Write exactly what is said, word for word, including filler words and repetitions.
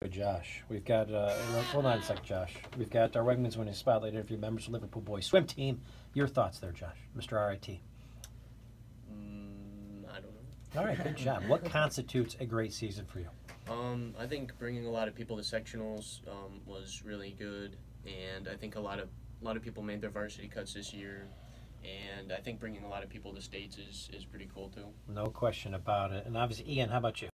Josh. We've got, uh, hold on a sec, Josh. We've got our Wegmans winning spotlight interview members of Liverpool boys swim team. Your thoughts there, Josh, Mister R I T. Mm, I don't know. All right, good job. What constitutes a great season for you? Um, I think bringing a lot of people to sectionals um, was really good, and I think a lot of a lot of people made their varsity cuts this year, and I think bringing a lot of people to states is is pretty cool too. No question about it. And obviously, Ian, how about you?